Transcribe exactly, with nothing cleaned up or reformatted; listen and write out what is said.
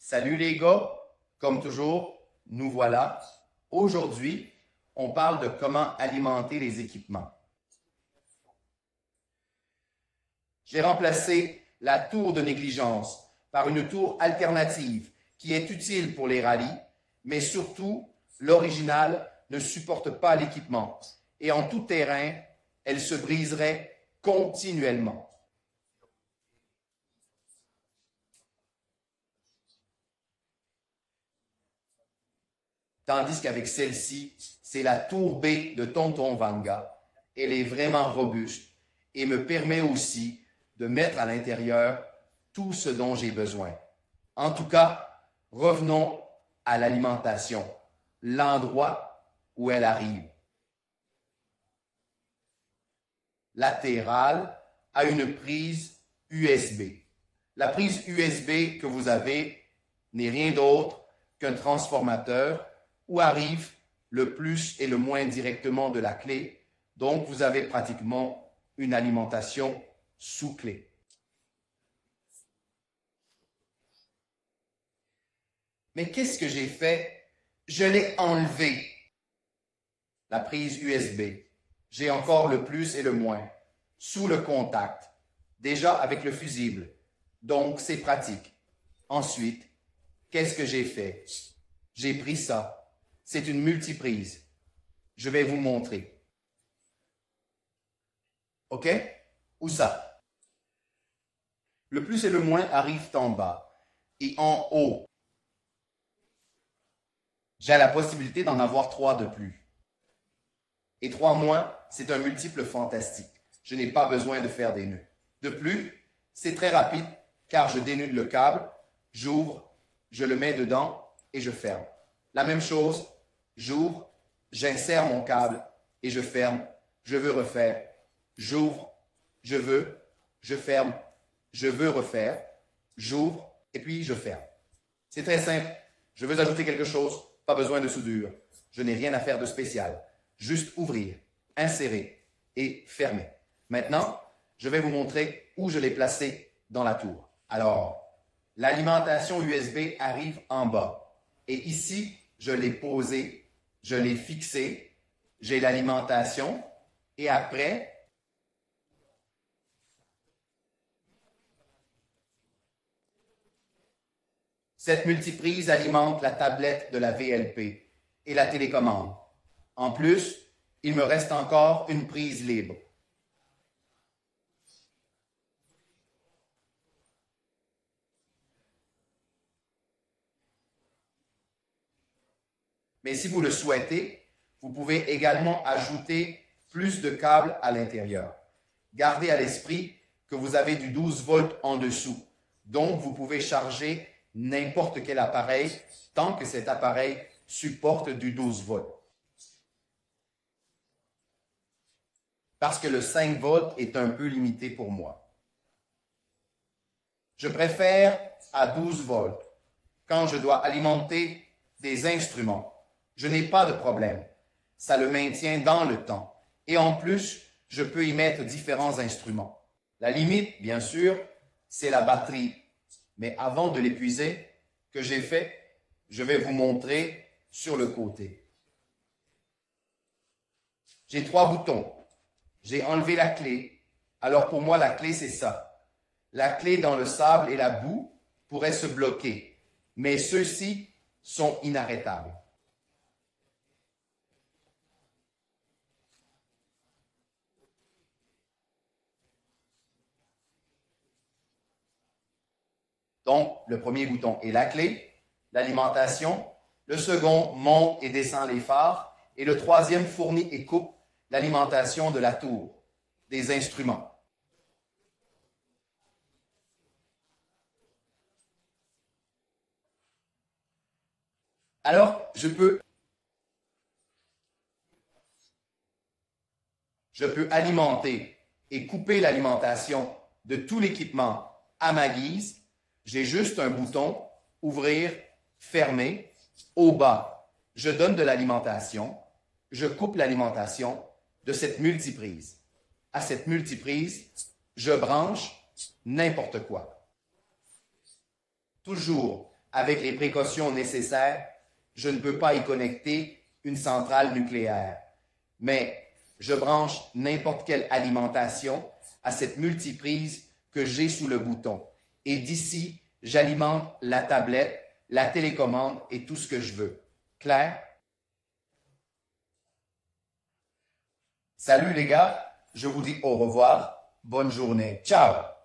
Salut les gars, comme toujours, nous voilà. Aujourd'hui, on parle de comment alimenter les équipements. J'ai remplacé la tour de négligence par une tour alternative qui est utile pour les rallyes, mais surtout, l'original ne supporte pas l'équipement et en tout terrain, elle se briserait continuellement. Tandis qu'avec celle-ci, c'est la tour B de Tonton Vanga. Elle est vraiment robuste et me permet aussi de mettre à l'intérieur tout ce dont j'ai besoin. En tout cas, revenons à l'alimentation, l'endroit où elle arrive. Latérale a une prise U S B. La prise U S B que vous avez n'est rien d'autre qu'un transformateur où arrive le plus et le moins directement de la clé. Donc, vous avez pratiquement une alimentation sous clé. Mais qu'est-ce que j'ai fait? Je l'ai enlevé, la prise U S B. J'ai encore le plus et le moins, sous le contact, déjà avec le fusible. Donc, c'est pratique. Ensuite, qu'est-ce que j'ai fait? J'ai pris ça. C'est une multiprise. Je vais vous montrer. OK? Où ça? Le plus et le moins arrivent en bas. Et en haut, j'ai la possibilité d'en avoir trois de plus. Et trois moins, c'est un multiple fantastique. Je n'ai pas besoin de faire des nœuds. De plus, c'est très rapide car je dénude le câble, j'ouvre, je le mets dedans et je ferme. La même chose, j'ouvre, j'insère mon câble et je ferme. Je veux refaire. J'ouvre, je veux, je ferme, je veux refaire, j'ouvre et puis je ferme. C'est très simple. Je veux ajouter quelque chose, pas besoin de soudure. Je n'ai rien à faire de spécial. Juste ouvrir, insérer et fermer. Maintenant, je vais vous montrer où je l'ai placé dans la tour. Alors, l'alimentation U S B arrive en bas. Et ici, je l'ai posé, je l'ai fixé, j'ai l'alimentation et après, cette multiprise alimente la tablette de la V L P et la télécommande. En plus, il me reste encore une prise libre. Mais si vous le souhaitez, vous pouvez également ajouter plus de câbles à l'intérieur. Gardez à l'esprit que vous avez du douze volts en dessous, donc vous pouvez charger n'importe quel appareil tant que cet appareil supporte du douze volts. Parce que le cinq volts est un peu limité pour moi. Je préfère à douze volts quand je dois alimenter des instruments. Je n'ai pas de problème. Ça le maintient dans le temps. Et en plus, je peux y mettre différents instruments. La limite, bien sûr, c'est la batterie. Mais avant de l'épuiser, que j'ai fait, je vais vous montrer sur le côté. J'ai trois boutons. J'ai enlevé la clé. Alors pour moi, la clé, c'est ça. La clé dans le sable et la boue pourrait se bloquer. Mais ceux-ci sont inarrêtables. Donc, le premier bouton est la clé, l'alimentation. Le second monte et descend les phares. Et le troisième fournit et coupe l'alimentation de la tour, des instruments. Alors, je peux, je peux alimenter et couper l'alimentation de tout l'équipement à ma guise. J'ai juste un bouton, ouvrir, fermer. Au bas, je donne de l'alimentation. Je coupe l'alimentation de cette multiprise. À cette multiprise, je branche n'importe quoi. Toujours avec les précautions nécessaires, je ne peux pas y connecter une centrale nucléaire. Mais je branche n'importe quelle alimentation à cette multiprise que j'ai sous le bouton. Et d'ici, j'alimente la tablette, la télécommande et tout ce que je veux. Clair? Salut les gars, je vous dis au revoir, bonne journée, ciao!